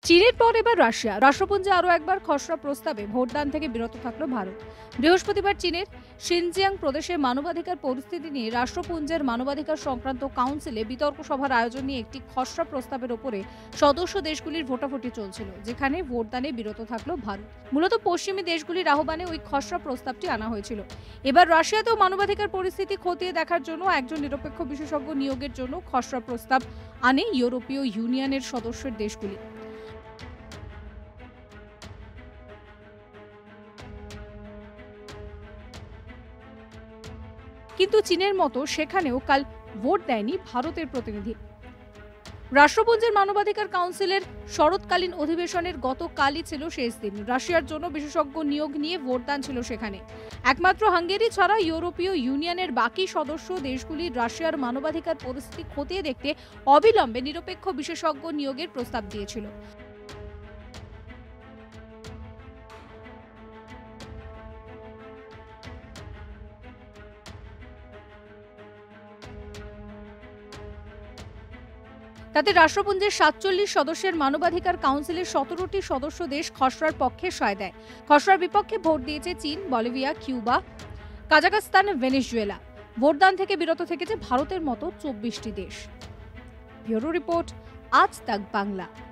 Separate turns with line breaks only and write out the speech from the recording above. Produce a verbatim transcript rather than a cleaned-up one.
চীনের পর এবার রাশিয়া। রাষ্ট্রপুঞ্জে আরও একবার খসড়া প্রস্তাবে ভোটদান থেকে বিরত থাকল ভারত। বৃহস্পতিবার চীনের শিনজিয়াং প্রদেশে মানবাধিকার পরিস্থিতি নিয়ে রাষ্ট্রপুঞ্জের মানবাধিকার সংক্রান্ত কাউন্সিলে বিতর্ক সভার আয়োজন নিয়ে একটি খসড়া প্রস্তাবের ওপরে সদস্য দেশগুলির ভোটাভুটি চলছিল, যেখানে ভোটদানে বিরত থাকল ভারত। মূলত পশ্চিমী দেশগুলির আহ্বানে ওই খসড়া প্রস্তাবটি আনা হয়েছিল। এবার রাশিয়াতেও মানবাধিকার পরিস্থিতি খতিয়ে দেখার জন্য একজন নিরপেক্ষ বিশেষজ্ঞ নিয়োগের জন্য খসড়া প্রস্তাব আনে ইউরোপীয় ইউনিয়নের সদস্যের দেশগুলি। কিন্তু চীনের মতো সেখানেও কাল ভোট দেয়নি ভারতের প্রতিনিধি। রাষ্ট্রপুঞ্জের মানবাধিকার কাউন্সিলের শরৎকালীন অধিবেশনের গতকালই ছিল শেষ দিন। রাশিয়ার জন্য বিশেষজ্ঞ নিয়োগ নিয়ে ভোটদান ছিল সেখানে। একমাত্র হাঙ্গেরি ছাড়া ইউরোপীয় ইউনিয়নের বাকি সদস্য দেশগুলি রাশিয়ার মানবাধিকার পরিস্থিতি খতিয়ে দেখতে অবিলম্বে নিরপেক্ষ বিশেষজ্ঞ নিয়োগের প্রস্তাব দিয়েছিল। তাতে রাষ্ট্রপুঞ্জের সাতচল্লিশ সদস্যের মানবাধিকার কাউন্সিলের সতেরোটি সদস্য দেশ খসড়ার পক্ষে সায় দেয়। খসড়ার বিপক্ষে ভোট দিয়েছে চীন, বলিভিয়া, কিউবা, কাজাখস্তান, ভেনেজুয়েলা। ভোটদান থেকে বিরত থেকেছে ভারতের মতো চব্বিশটি দেশ। ব্যুরো রিপোর্ট, আজ তাক বাংলা।